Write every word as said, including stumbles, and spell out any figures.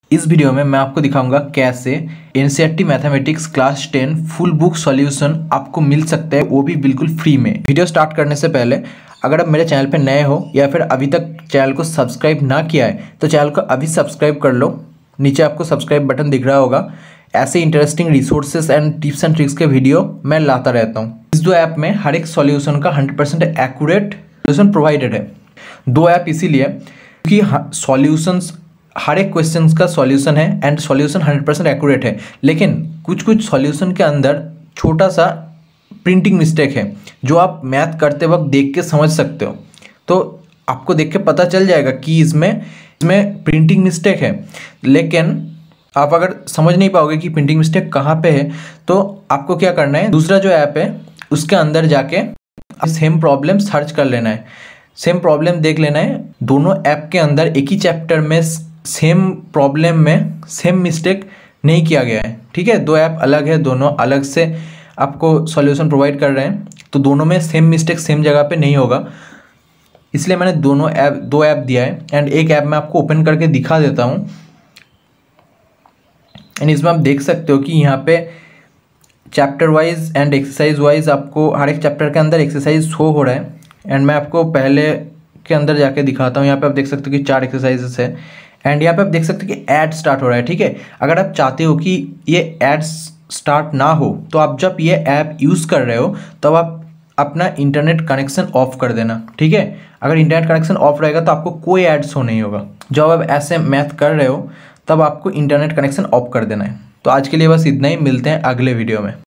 इस वीडियो में मैं आपको दिखाऊंगा कैसे NCERT mathematics class ten full book solution आपको मिल सकता है, वो भी बिल्कुल फ्री में। वीडियो स्टार्ट करने से पहले अगर आप मेरे चैनल पर नए हो या फिर अभी तक चैनल को सब्सक्राइब ना किया है तो चैनल को अभी सब्सक्राइब कर लो। नीचे आपको सब्सक्राइब बटन दिख रहा होगा। ऐसे interesting resources and tips and tricks के वीडियो मैं लाता रहता हूँ। इस दो ऐप में हर एक सॉल्यूशन का hundred percent accurate solution provided है। दो ऐप इसीलिए क्योंकि सॉल्यूशंस हर एक क्वेश्चन का सॉल्यूशन है and solution hundred percent accurate है, लेकिन कुछ कुछ सॉल्यूशन के अंदर छोटा सा प्रिंटिंग मिस्टेक है जो आप मैथ करते वक्त देख के समझ सकते हो। तो आपको देख के पता चल जाएगा कि इसमें इसमें प्रिंटिंग मिस्टेक है, लेकिन आप अगर समझ नहीं पाओगे कि प्रिंटिंग मिस्टेक कहाँ पे है तो आपको क्या करना है, दूसरा जो ऐप है उसके अंदर जाके सेम प्रॉब्लम सर्च कर लेना है, सेम प्रॉब्लम देख लेना है। दोनों ऐप के अंदर एक ही चैप्टर में सेम प्रॉब्लम में सेम मिस्टेक नहीं किया गया है। ठीक है, दो ऐप अलग है, दोनों अलग से आपको सॉल्यूशन प्रोवाइड कर रहे हैं, तो दोनों में सेम मिस्टेक सेम जगह पे नहीं होगा। इसलिए मैंने दोनों ऐप दो ऐप दिया है एंड एक ऐप मैं आपको ओपन करके दिखा देता हूँ। एंड इसमें आप देख सकते हो कि यहाँ पे chapter wise and exercise wise आपको हर एक चैप्टर के अंदर एक्सरसाइज शो हो रहा है। एंड मैं आपको पहले के अंदर जाके दिखाता हूँ। यहाँ पे आप देख सकते हो कि चार एक्सरसाइजेस है एंड यहाँ पे आप देख सकते हो कि ऐड स्टार्ट हो रहा है। ठीक है, अगर आप चाहते हो कि ये एड्स स्टार्ट ना हो तो आप जब ये ऐप यूज़ कर रहे हो तब आप अपना इंटरनेट कनेक्शन ऑफ कर देना। ठीक है, अगर इंटरनेट कनेक्शन ऑफ रहेगा तो आपको कोई ऐड शो नहीं होगा। जब आप ऐसे मैथ कर रहे हो तब आपको इंटरनेट कनेक्शन ऑफ कर देना है। तो आज के लिए बस इतना ही, मिलते हैं अगले वीडियो में।